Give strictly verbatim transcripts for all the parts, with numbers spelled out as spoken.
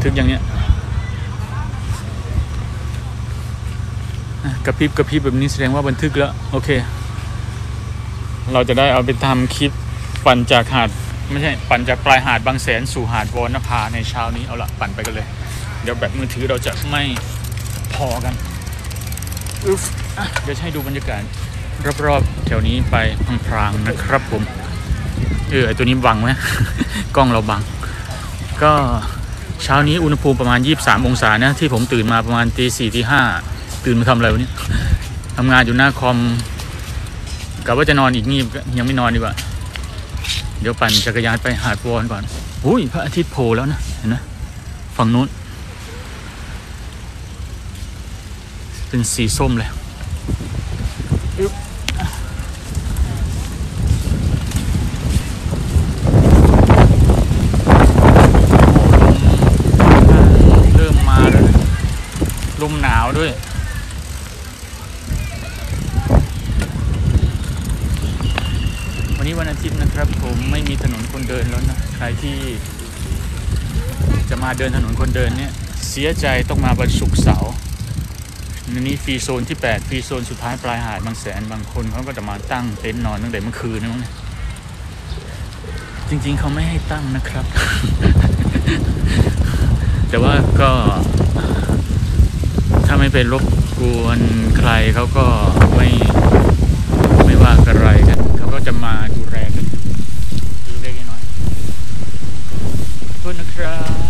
ทึกอย่างเนี้ยกระพริบกระพริบแบบนี้แสดงว่าบันทึกแล้วโอเคเราจะได้เอาไปทำคลิปปั่นจากหาดไม่ใช่ปั่นจากปลายหาดบางแสนสู่หาดวรรณภาในเช้านี้เอาละปั่นไปกันเลยเดี๋ยวแบตมือถือเราจะไม่พอกันอุ๊บเดี๋ยวให้ดูบรรยากาศรอบๆแถวนี้ไปพลางๆนะครับผมเออไอตัวนี้บังไหม กล้องเราบังก็เช้านี้อุณหภูมิประมาณยี่สิบสามองศานะที่ผมตื่นมาประมาณตีสี่ตีห้าตื่นมาทำอะไรวะเนี่ยทำงานอยู่หน้าคอมกะว่าจะนอนอีกนี่ยังไม่นอนดีกว่าเดี๋ยวปั่นจักรยานไปหาดวอนก่อนอุ้ยพระอาทิตย์โผล่แล้วนะเห็นไหมฝั่งนู้นเป็นสีส้มเลยเริ่มมาแล้วนะลมหนาวด้วยวันนี้วันอาทิตย์นะครับผมไม่มีถนนคนเดินแล้วนะใครที่จะมาเดินถนนคนเดินเนี่ยเสียใจต้องมาวันศุกร์เสาร์นี่ฟรีโซนที่แปดฟรีโซนสุดท้ายปลายหาดบางแสนบางคนเขาก็จะมาตั้งเต็นท์นอนตั้งแต่เมื่อคืนนะจริงๆเขาไม่ให้ตั้งนะครับ แต่ว่าก็ถ้าไม่ไปรบกวนใครเขาก็ไม่ไม่ว่าอะไรกันเขาก็จะมาดูแลกันดูเล็กน้อยขอบคุณนะครับ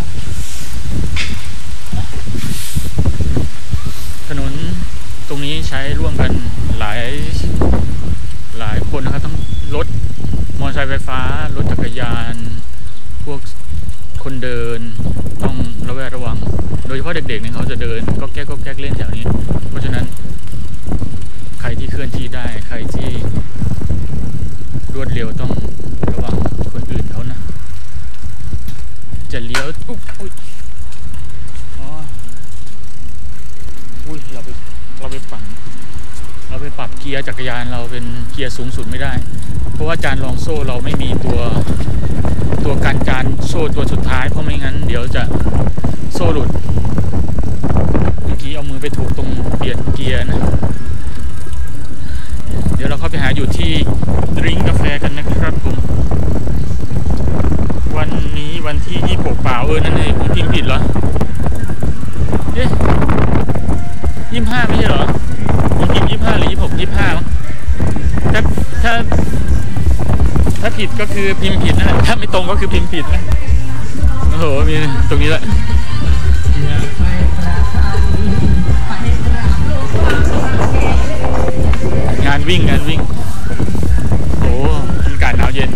ถนนตรงนี้ใช้ร่วมกันหลายหลายคนนะครับทั้งรถมอเตอร์ไซค์ไฟฟ้ารถจักรยานพวกคนเดินต้องระแวดระวังโดยเฉพาะเด็กๆเนี่ยเขาจะเดินก็แก๊กก็แก๊กเล่นแถวนี้เพราะฉะนั้นใครที่เคลื่อนที่ได้ใครที่รวดเร็วต้องระวังคนอื่นเขานะจะเลี้ยวอุ๊บอุ๊ยอ๋ออุ้ยเราไปเราไปปั่นเราไปปรับเกียร์จักรยานเราเป็นเกียร์สูงสุดไม่ได้เพราะว่าจานรองโซ่เราไม่มีตัวตัวกันจานโซ่ตัวสุดท้ายเพราะไม่งั้นเดี๋ยวจะโซ่หลุดเมื่อกี้เอามือไปถูกตรงเปลี่ยนเกียร์นะเดี๋ยวเราเข้าไปหาอยู่ที่ดริงกาแฟกันนะครับผมวันนี้วันที่ยี่สิบหกเปล่าเออนั่นเองผมพิมพ์ผิดเหรอเอ๊ะยี่สิบห้าไม่ใช่เหรอผมพิมพ์ยี่สิบห้าหรือยี่สิบหกยี่สิบห้ามั้งถ้าถ้าถ้าผิดก็คือพิมพ์ผิดนะถ้าไม่ตรงก็คือพิมพ์ผิดนะโอ้โหมีตรงนี้แหละงานวิ่งงานวิ่งโอ้อากาศหนาวเย็น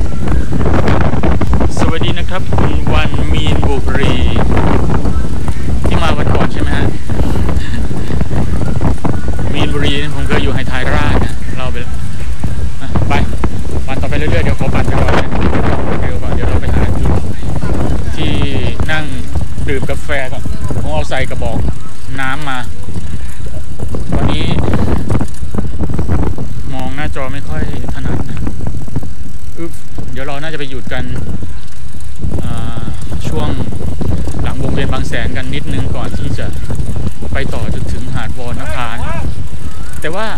สวัสดีนะครับคุณวันมีนบุรีที่มาวันก่อนใช่ไหมฮะมีนบุรีผมเคยอยู่ไฮไทราชนะเราไปไปปั่นต่อไปเรื่อยๆเดี๋ยวขอปั่นไปก่อนนะเดี๋ยวก่อนเดี๋ยวเราไปหาจุดที่นั่งดื่มกาแฟก่อนผมเอาใส่กระบอกน้ำมาตอนนี้มองหน้าจอไม่ค่อยถนัดนะอึ๊บเดี๋ยวเราน่าจะไปหยุดกันช่วงหลังวงเวียนบางแสนกันนิดนึงก่อนที่จะไปต่อจนถึงหาดวรรณภาแต่ว่า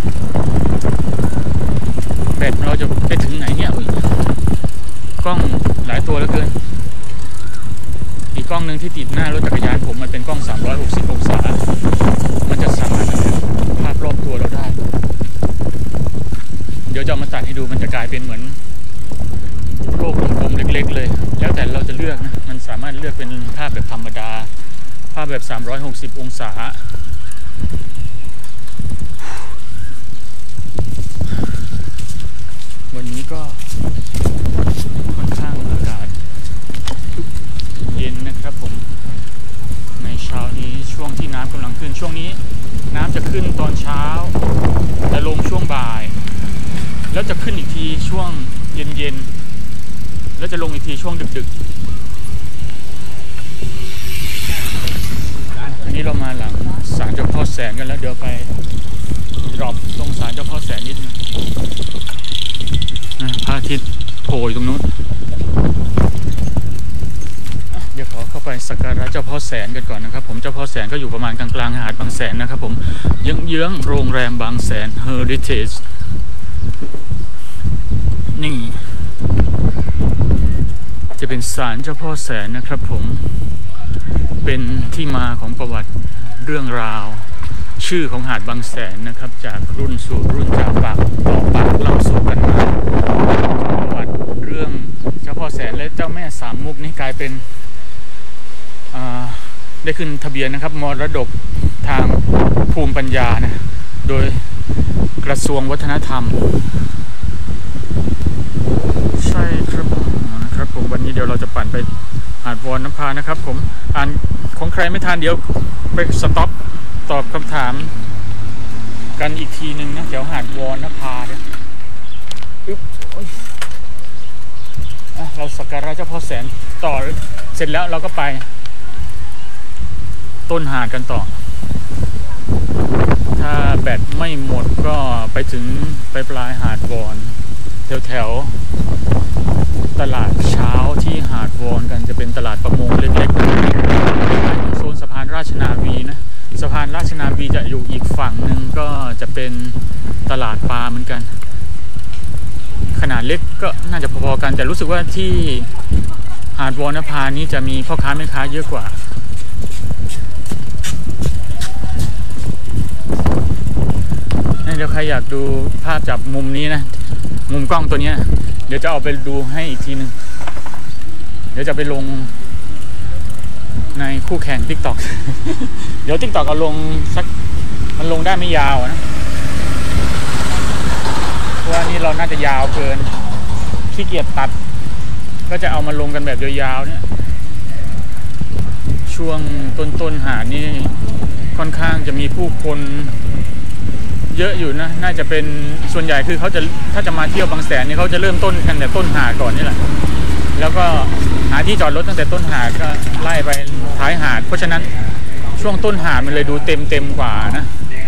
แบตเราจะไปถึงไหนเนี่ยกล้องหลายตัวเหลือเกินอีกกล้องหนึ่งที่ติดหน้ารถจักรยานผมมันเป็นกล้องสามร้อยหกสิบองศามันจะสามารถบันทึกภาพรอบตัวเราได้เดี๋ยวจะมาตัดให้ดูมันจะกลายเป็นเหมือนโลกกลมๆเล็กๆเลยแล้วแต่เราจะเลือกนะมันสามารถเลือกเป็นภาพแบบธรรมดาภาพแบบสามร้อยหกสิบองศาวันนี้ก็ค่อนข้างอากาศเย็นนะครับผมในเช้านี้ช่วงที่น้ำกำลังขึ้นช่วงนี้น้ำจะขึ้นตอนเช้าแต่ลงช่วงบ่ายแล้วจะขึ้นอีกทีช่วงเย็นๆแล้วจะลงอีกทีช่วงดึกๆอันนี้เรามาหลังศาลเจ้าพ่อแสนกันแล้วเดี๋ยวไปดรอปตรงศาลเจ้าพ่อแสนนิดนึงพระอาทิตย์โผล่อยู่ตรงนู้นดี๋ยวขอเข้าไปสักการะเจ้าพ่อแสนกันก่อนนะครับผมเจ้าพ่อแสนก็อยู่ประมาณกลางๆหาดบางแสนนะครับผมเยื้องๆโรงแรมบางแสน Heritage นี่จะเป็นศาลเจ้าพ่อแสนนะครับผมเป็นที่มาของประวัติเรื่องราวชื่อของหาดบางแสนนะครับจากรุ่นสู่รุ่นจากปากต่อปากเล่าสู่กันมาประวัติเรื่องเจ้าพ่อแสนและเจ้าแม่สามมุกนี่กลายเป็นได้ขึ้นทะเบียนนะครับมรดกทางภูมิปัญญานะโดยกระทรวงวัฒนธรรมใช่ครับนะครับผมวันนี้เดี๋ยวเราจะปั่นไปหาดวอนน้ำพานะครับผมอ่านของใครไม่ทันเดี๋ยวไปสต็อปตอบคำถามกันอีกทีหนึ่งนะแถวหาดวอนน้ำพาเนี่ยอึ๊บเราสักการะเจ้าพ่อแสนต่อเสร็จแล้วเราก็ไปต้นหาดกันต่อถ้าแบตไม่หมดก็ไปถึงไปปลายหาดวอนแถวแถวตลาดเช้าที่หาดวอนกันจะเป็นตลาดประมงเล็กๆโซนสะพานราชนาวีนะสะพานราชนาวีจะอยู่อีกฝั่งหนึ่งก็จะเป็นตลาดปลาเหมือนกันขนาดเล็กก็น่าจะพอๆกันแต่รู้สึกว่าที่หาดวอนนภานี้จะมีพ่อค้าแม่ค้าเยอะกว่าเดี๋ยวใครอยากดูภาพจากมุมนี้นะมุมกล้องตัวนี้เดี๋ยวจะเอาไปดูให้อีกทีนึงเดี๋ยวจะไปลงในคู่แข่ง TikTok เดี๋ยว TikTok เอาลงสักมันลงได้ไม่ยาวนะเพราะว่านี่เราน่าจะยาวเกินขี้เกียจตัดก็จะเอามาลงกันแบบยาวๆเนี่ยช่วงต้นๆหาดนี่ค่อนข้างจะมีผู้คนเยอะอยู่นะน่าจะเป็นส่วนใหญ่คือเขาจะถ้าจะมาเที่ยวบางแสนนี่เขาจะเริ่มต้นกันแต่ต้นหาดก่อนนี่แหละแล้วก็หาที่จอดรถตั้งแต่ต้นหาดก็ไล่ไปท้ายหาดเพราะฉะนั้นช่วงต้นหาดมันเลยดูเต็มเต็มกว่านะ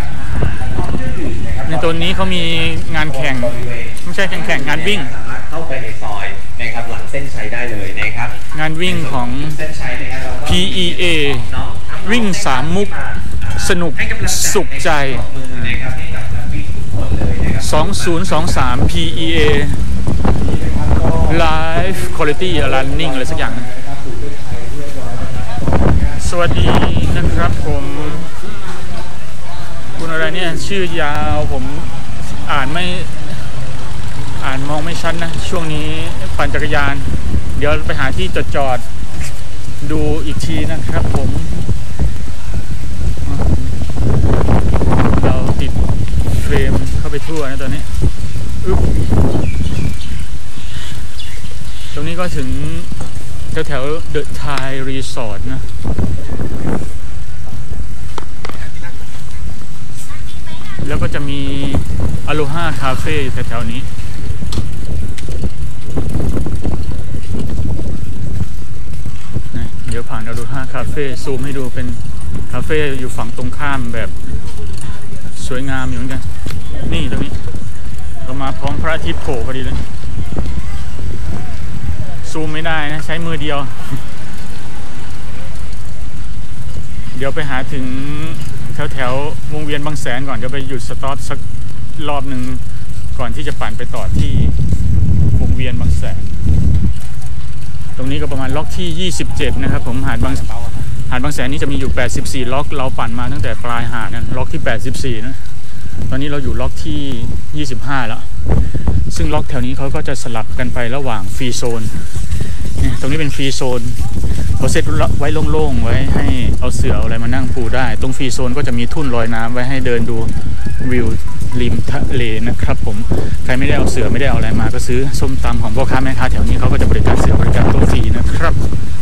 ในตัวนี้เขามีงานแข่งไม่ใช่แข่งแข่งงานวิ่งเข้าไปในซอยนะครับหลังเส้นชัยได้เลยนะครับงานวิ่งของ พี อี เอ วิ่งสามมุกสนุกสุขใจสองพันยี่สิบสาม พี อี เอ Live Quality Running อะไรสักอย่างสวัสดีนะครับผมคุณอะไรเนี่ยชื่อยาวผมอ่านไม่อ่านมองไม่ชัดนะช่วงนี้ปั่นจักรยานเดี๋ยวไปหาที่จอดจอดดูอีกทีนะครับผมเราติดเฟรมเข้าไปทั่วนะตอนนี้อึ๊บตรงนี้ก็ถึงแถวแถวเดอะไทยรีสอร์ทนะแล้วก็จะมีอโลฮาคาเฟ่อยู่แถวๆนี้นะเดี๋ยวผ่านอโลฮาคาเฟ่ซูมให้ดูเป็นคาเฟ่อยู่ฝั่งตรงข้ามแบบสวยงามอยู่เหมือนกันนี่ตรงนี้เรามาพร้อมพระอาทิตย์โผล่พอดีเลยซูมไม่ได้นะใช้มือเดียวเดี๋ยวไปหาถึงแถวแถววงเวียนบางแสนก่อนเดี๋ยวไปหยุดสต็อปสักรอบหนึ่งก่อนที่จะปั่นไปต่อที่วงเวียนบางแสนตรงนี้ก็ประมาณล็อกที่ยี่สิบเจ็ดนะครับผมหาดบางหาดบางแสนนี้จะมีอยู่แปดสิบสี่ล็อกเราปั่นมาตั้งแต่ปลายหาดนะล็อกที่แปดสิบสี่นะตอนนี้เราอยู่ล็อกที่ยี่สิบห้าแล้วซึ่งล็อกแถวนี้เขาก็จะสลับกันไประหว่างฟรีโซนเนี่ยตรงนี้เป็นฟรีโซนเขาเซตไว้โล่งๆไว้ให้เอาเสื่ออะไรมานั่งปูได้ตรงฟรีโซนก็จะมีทุ่นลอยน้ำไว้ให้เดินดูวิวริมทะเลนะครับผมใครไม่ได้เอาเสื่อไม่ได้เอาอะไรมาก็ซื้อส้มตำของพ่อค้าแม่ค้าแถวนี้เขาก็จะบริการเสื่อบริการโต๊ะฟรีนะครับ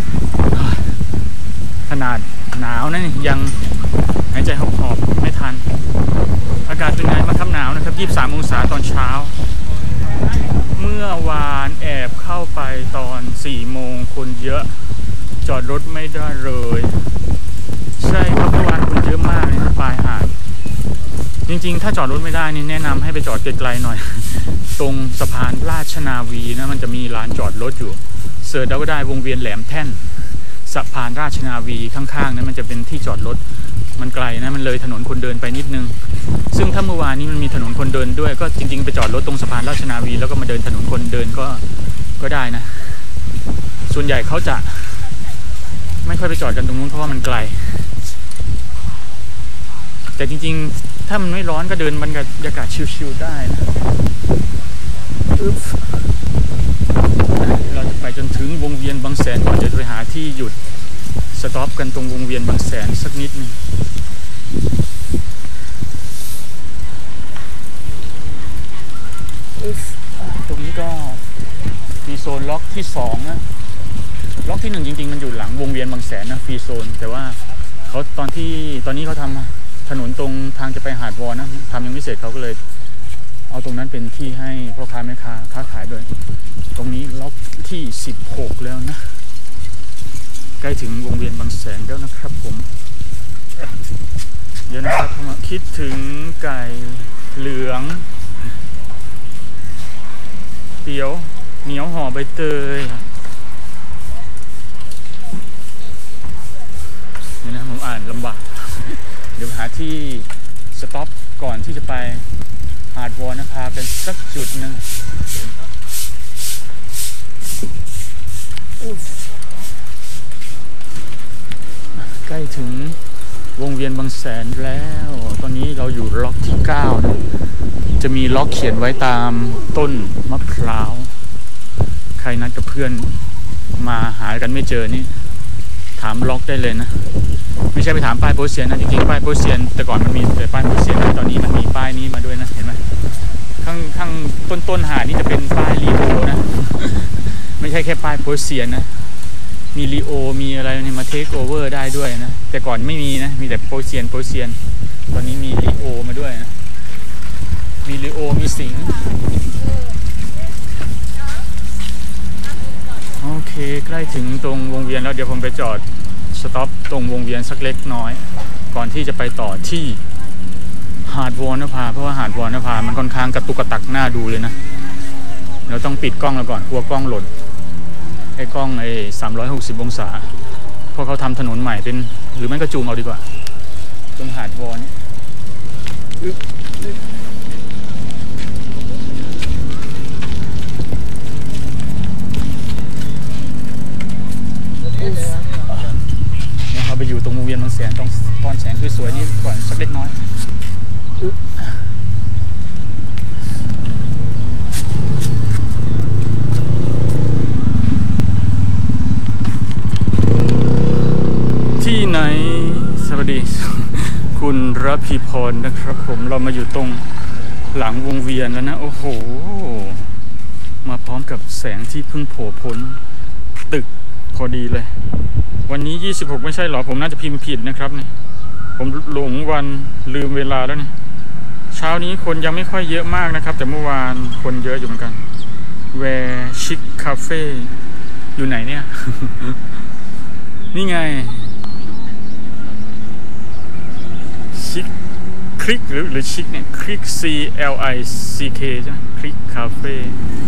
ขนาดหนาวนะยังหายใจหอบๆไม่ทันอากาศเป็นไงบ้างครับหนาวนะครับยี่สิบสามองศาตอนเช้าเมื่อวานแอบเข้าไปตอนสี่โมงคนเยอะจอดรถไม่ได้เลยใช่ครับเมื่อวานคนเยอะมากเลยนะปลายหาดจริงๆถ้าจอดรถไม่ได้นี่แนะนำให้ไปจอดไกลๆหน่อยตรงสะพานราชนาวีนะมันจะมีลานจอดรถอยู่เสิร์ชเราก็ได้วงเวียนแหลมแท่นสะพานราชนาวีข้างๆนั้นมันจะเป็นที่จอดรถมันไกลนะมันเลยถนนคนเดินไปนิดนึงซึ่งถ้าเมื่อวานนี้มันมีถนนคนเดินด้วยก็จริงๆไปจอดรถตรงสะพานราชนาวีแล้วก็มาเดินถนนคนเดินก็ก็ได้นะส่วนใหญ่เขาจะไม่ค่อยไปจอดกันตรงนู้นเพราะว่ามันไกลแต่จริงๆถ้ามันไม่ร้อนก็เดินบรรยากาศชิลๆได้นะอึ๊บเราจะไปจนถึงวงเวียนบางแสนก่อนจะไปหาที่หยุดสต็อปกันตรงวงเวียนบางแสนสักนิดนึงตรงนี้ก็มีโซนล็อกที่สองนะล็อกที่หนึ่งจริงๆมันอยู่หลังวงเวียนบางแสนนะฟรีโซนแต่ว่าเขาตอนที่ตอนนี้เขาทำถนนตรงทางจะไปหาดวอนนะทำยังไม่เสร็จเขาก็เลยเอาตรงนั้นเป็นที่ให้พ่อค้าแม่ค้าค้าขายด้วยตรงนี้ล็อกที่สิบหกแล้วนะใกล้ถึงวงเวียนบางแสนแล้วนะครับผมเดี๋ยวนะครับผมคิดถึงไก่เหลืองเตี๋ยวเหนียวห่อใบเตยนี่นะผมอ่านลำบากเดี๋ยวหาที่สต็อปก่อนที่จะไปหาดวอนนภาเป็นสักจุดหนึ่งใกล้ถึงวงเวียนบางแสนแล้วตอนนี้เราอยู่ล็อกที่เก้านะจะมีล็อกเขียนไว้ตามต้นมะพร้าวใครนัดกับเพื่อนมาหากันไม่เจอนี่ถามล็อกได้เลยนะไม่ใช่ไปถามป้ายโปสเซียนนะจริงๆป้ายโปสเซียนแต่ก่อนมันมีแต่ป้ายโปสเซียนตอนนี้มันมีป้ายนี้มาด้วยนะเห็นไหมข้างข้างต้นต้นหาดนี่จะเป็นป้ายลีโอนะไม่ใช่แค่ป้ายโปสเซียนนะมีลีโอมีอะไรนี่มาเทคโอเวอร์ได้ด้วยนะแต่ก่อนไม่มีนะมีแต่โปสเซียนโปสเซียนตอนนี้มีลีโอมาด้วยนะมีลีโอมีสิงโอเคใกล้ถึงตรงวงเวียนแล้วเดี๋ยวผมไปจอดสต็อปตรงวงเวียนสักเล็กน้อยก่อนที่จะไปต่อที่หาดวอนนภาเพราะว่าหาดวอนนภามันค่อนข้างกระตุกกระตักหน้าดูเลยนะเราต้องปิดกล้องแล้วก่อนกลัวกล้องหล่นไอ้กล้องไอ้สามร้อยหกสิบองศาเพราะเขาทำถนนใหม่เป็นหรือไม่ก็จูงเอาดีกว่าตรงหาดวอนไปอยู่ตรงวงเวียนบางแสนตรงตอนแสงสวยๆนี่ก่อนสักเล็กน้อยที่ไหนสวัสดีคุณรัพีพรนะครับผมเรามาอยู่ตรงหลังวงเวียนแล้วนะโอ้โหมาพร้อมกับแสงที่เพิ่งโผล่พ้นตึกพอดีเลยวันนี้ยี่สิบหกไม่ใช่หรอผมน่าจะพิมพ์ผิดนะครับนี่ผมหลงวันลืมเวลาแล้วนี่เช้านี้คนยังไม่ค่อยเยอะมากนะครับแต่เมื่อวานคนเยอะอยู่เหมือนกันแวร์ชิคคาเฟ่อยู่ไหนเนี่ย นี่ไงชิคคลิกหรือหรือชิคเนี่ยคลิก C L I C K ใช่ไหมคลิกคาเฟ่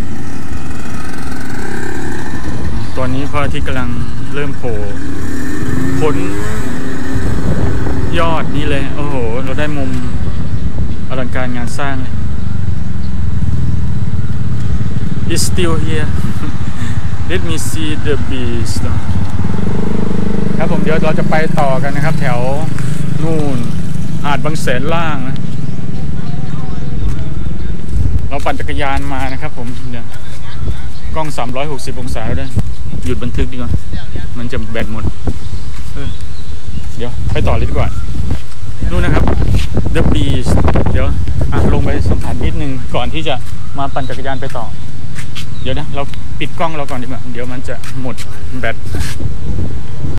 ตอนนี้พระอาทิตย์กำลังเริ่มโผล่พ้นยอดนี้เลยโอ้โหเราได้มุมอลังการงานสร้างเลย It's still here Let me see the beast ครับผมเดี๋ยวเราจะไปต่อกันนะครับแถวนู่นหาดบางแสนล่างนะเราปั่นจักรยานมานะครับผมเดี๋ยวกล้องสามร้อยหกสิบองศาแล้วด้วยหยุดบันทึกดีกว่ามันจะแบตหมดเออเดี๋ยวไปต่อเลยดีกว่านู่นนะครับ The Beach เดี๋ยวอ่ะลงไปสัมผัสนิดนึงก่อนที่จะมาปั่นจักรยานไปต่อเดี๋ยวนะเราปิดกล้องเราก่อนดีกว่าเดี๋ยวมันจะหมดแบต